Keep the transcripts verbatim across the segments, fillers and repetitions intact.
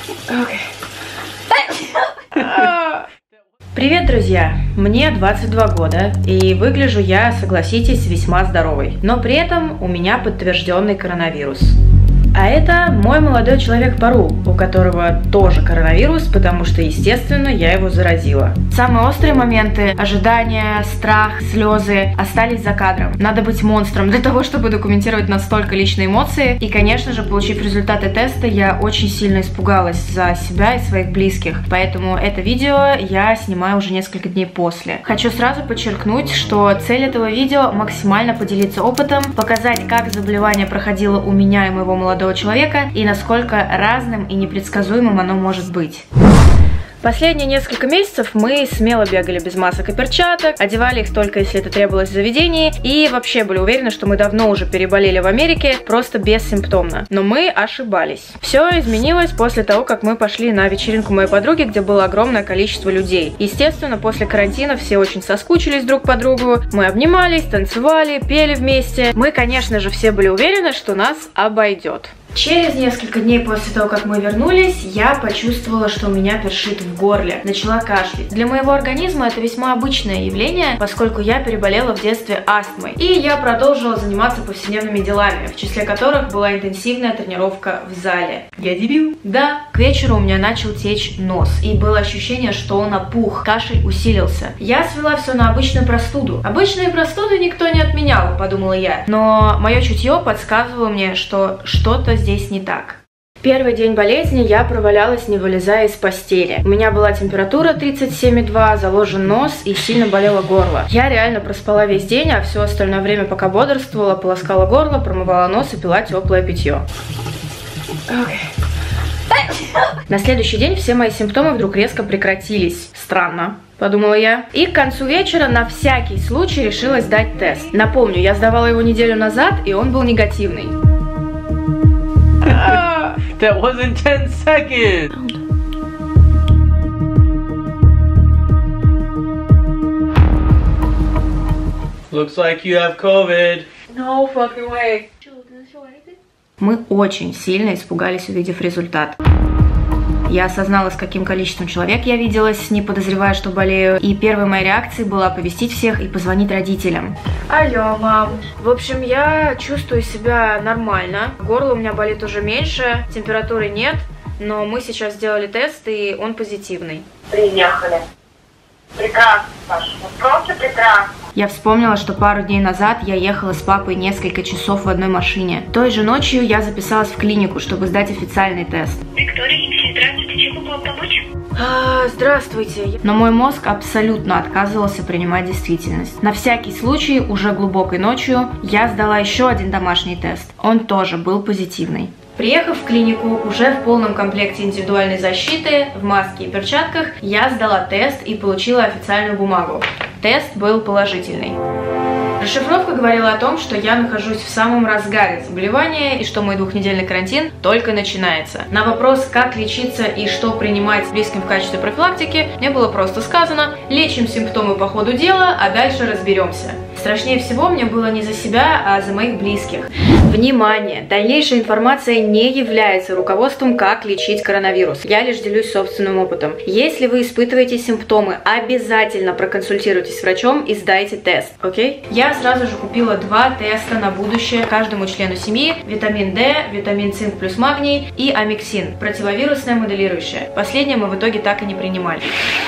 Привет, друзья! Мне двадцать два года, и выгляжу я, согласитесь, весьма здоровой. Но при этом у меня подтвержденный коронавирус. А это мой молодой человек Парул, у которого тоже коронавирус, потому что, естественно, я его заразила. Самые острые моменты, ожидания, страх, слезы остались за кадром. Надо быть монстром для того, чтобы документировать настолько личные эмоции. И, конечно же, получив результаты теста, я очень сильно испугалась за себя и своих близких. Поэтому это видео я снимаю уже несколько дней после. Хочу сразу подчеркнуть, что цель этого видео максимально поделиться опытом, показать, как заболевание проходило у меня и моего молодого человека и насколько разным и непредсказуемым оно может быть. Последние несколько месяцев мы смело бегали без масок и перчаток, одевали их только если это требовалось в заведении, и вообще были уверены, что мы давно уже переболели в Америке, просто бессимптомно. Но мы ошибались. Все изменилось после того, как мы пошли на вечеринку моей подруги, где было огромное количество людей. Естественно, после карантина все очень соскучились друг по другу, мы обнимались, танцевали, пели вместе. Мы, конечно же, все были уверены, что нас обойдет. Через несколько дней после того, как мы вернулись, я почувствовала, что у меня першит в горле. Начала кашлять. Для моего организма это весьма обычное явление, поскольку я переболела в детстве астмой. И я продолжила заниматься повседневными делами, в числе которых была интенсивная тренировка в зале. Я дебил? Да. К вечеру у меня начал течь нос, и было ощущение, что он опух. Кашель усилился. Я свела все на обычную простуду. Обычные простуды никто не отменял, подумала я. Но мое чутье подсказывало мне, что что-то здесь не так. Первый день болезни я провалялась, не вылезая из постели. У меня была температура тридцать семь и два, заложен нос и сильно болело горло. Я реально проспала весь день, а все остальное время, пока бодрствовала, полоскала горло, промывала нос и пила теплое питье. На следующий день все мои симптомы вдруг резко прекратились. Странно, подумала я. И к концу вечера на всякий случай решила сдать тест. Напомню, я сдавала его неделю назад, и он был негативный. That wasn't ten seconds. Looks like you have COVID. No fucking way. Мы очень сильно испугались, увидев результат. Я осознала, с каким количеством человек я виделась, не подозревая, что болею. И первой моей реакцией была оповестить всех и позвонить родителям. Алло, мам. В общем, я чувствую себя нормально. Горло у меня болит уже меньше, температуры нет. Но мы сейчас сделали тест, и он позитивный. Приехали. Прекрасно, Саша. Просто прекрасно. Я вспомнила, что пару дней назад я ехала с папой несколько часов в одной машине. Той же ночью я записалась в клинику, чтобы сдать официальный тест. Виктория, здравствуйте, чем могу вам помочь? А, здравствуйте. Но мой мозг абсолютно отказывался принимать действительность. На всякий случай, уже глубокой ночью, я сдала еще один домашний тест. Он тоже был позитивный. Приехав в клинику уже в полном комплекте индивидуальной защиты, в маске и перчатках, я сдала тест и получила официальную бумагу. Тест был положительный. Расшифровка говорила о том, что я нахожусь в самом разгаре заболевания и что мой двухнедельный карантин только начинается. На вопрос, как лечиться и что принимать близким в качестве профилактики, мне было просто сказано: лечим симптомы по ходу дела, а дальше разберемся. Страшнее всего мне было не за себя, а за моих близких. Внимание! Дальнейшая информация не является руководством, как лечить коронавирус. Я лишь делюсь собственным опытом. Если вы испытываете симптомы, обязательно проконсультируйтесь с врачом и сдайте тест, окей? Я сразу же купила два теста на будущее каждому члену семьи: витамин D, витамин цинк плюс магний и амиксин, противовирусное моделирующее. Последнее мы в итоге так и не принимали.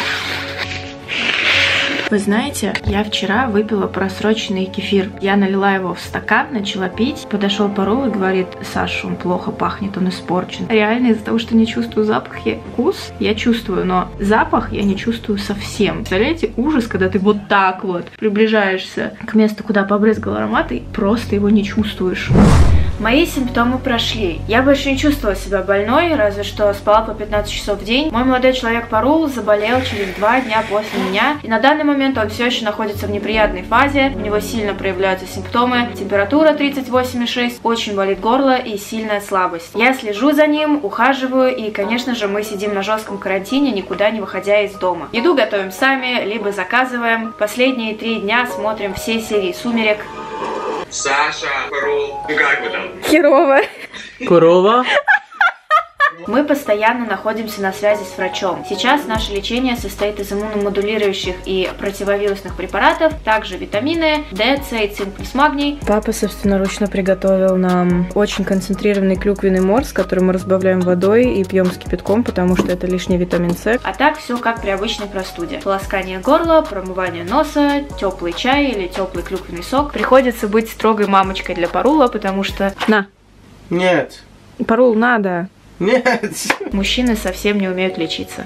Вы знаете, я вчера выпила просроченный кефир. Я налила его в стакан, начала пить. Подошел Парул и говорит: Саша, он плохо пахнет, он испорчен. Реально из-за того, что не чувствую запах, я вкус я чувствую, но запах я не чувствую совсем. Представляете, ужас, когда ты вот так вот приближаешься к месту, куда побрызгал аромат, и просто его не чувствуешь. Мои симптомы прошли. Я больше не чувствовала себя больной, разве что спала по пятнадцать часов в день. Мой молодой человек Парул заболел через два дня после меня, и на данный момент он все еще находится в неприятной фазе. У него сильно проявляются симптомы: температура тридцать восемь и шесть, очень болит горло и сильная слабость. Я слежу за ним, ухаживаю, и, конечно же, мы сидим на жестком карантине, никуда не выходя из дома. Еду готовим сами, либо заказываем. Последние три дня смотрим все серии «Сумерек». Саша, Парул, ну как вы там? Херово. Корова? Мы постоянно находимся на связи с врачом. Сейчас наше лечение состоит из иммуномодулирующих и противовирусных препаратов, также витамины Д, С и цинк плюс магний. Папа собственноручно приготовил нам очень концентрированный клюквенный морс, который мы разбавляем водой и пьем с кипятком, потому что это лишний витамин С. А так все как при обычной простуде. Полоскание горла, промывание носа, теплый чай или теплый клюквенный сок. Приходится быть строгой мамочкой для Парула, потому что... На! Нет. Парул, надо! Нет. Мужчины совсем не умеют лечиться.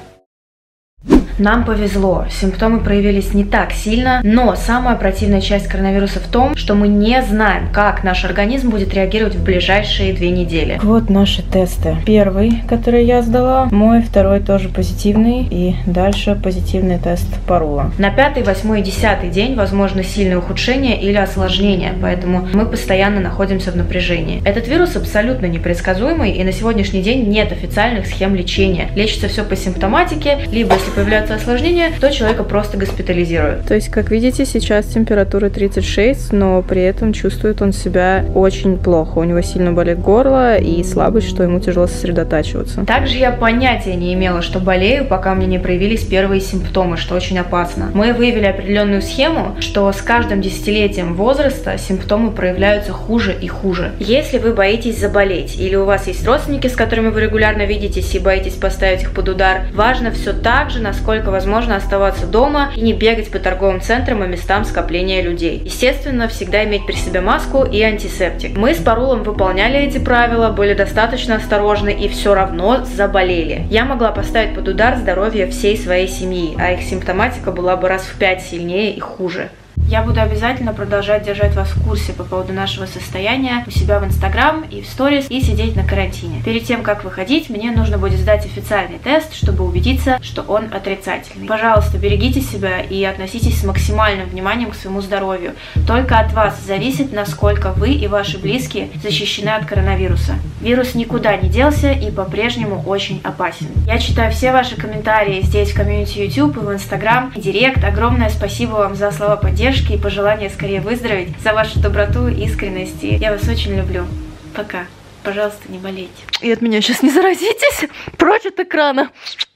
Нам повезло, симптомы проявились не так сильно, но самая противная часть коронавируса в том, что мы не знаем, как наш организм будет реагировать в ближайшие две недели. Вот наши тесты. Первый, который я сдала, мой, второй тоже позитивный, и дальше позитивный тест Парула. На пятый, восьмой и десятый день возможно сильное ухудшение или осложнение, поэтому мы постоянно находимся в напряжении. Этот вирус абсолютно непредсказуемый, и на сегодняшний день нет официальных схем лечения. Лечится все по симптоматике, либо если появляются осложнения, то человека просто госпитализируют. То есть, как видите, сейчас температура тридцать шесть, но при этом чувствует он себя очень плохо. У него сильно болит горло и слабость, что ему тяжело сосредотачиваться. Также я понятия не имела, что болею, пока мне не проявились первые симптомы, что очень опасно. Мы выявили определенную схему, что с каждым десятилетием возраста симптомы проявляются хуже и хуже. Если вы боитесь заболеть или у вас есть родственники, с которыми вы регулярно видитесь и боитесь поставить их под удар, важно все так же, насколько возможно оставаться дома и не бегать по торговым центрам и местам скопления людей. Естественно, всегда иметь при себе маску и антисептик. Мы с Парулом выполняли эти правила, были достаточно осторожны и все равно заболели. Я могла поставить под удар здоровье всей своей семьи, а их симптоматика была бы раз в пять сильнее и хуже. Я буду обязательно продолжать держать вас в курсе по поводу нашего состояния у себя в Инстаграм и в сторис и сидеть на карантине. Перед тем, как выходить, мне нужно будет сдать официальный тест, чтобы убедиться, что он отрицательный. Пожалуйста, берегите себя и относитесь с максимальным вниманием к своему здоровью. Только от вас зависит, насколько вы и ваши близкие защищены от коронавируса. Вирус никуда не делся и по-прежнему очень опасен. Я читаю все ваши комментарии здесь в комьюнити YouTube и в Инстаграм, и Директ. Огромное спасибо вам за слова поддержки и пожелания скорее выздороветь, за вашу доброту и искренность. Я вас очень люблю. Пока. Пожалуйста, не болейте. И от меня сейчас не заразитесь. Прочь от экрана.